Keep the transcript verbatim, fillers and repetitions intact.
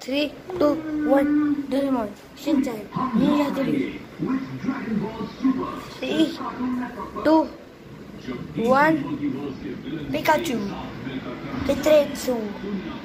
three, two, one, Doraemon, Shinchan, Ninja three. three, two, one, Pikachu, Tetretsu.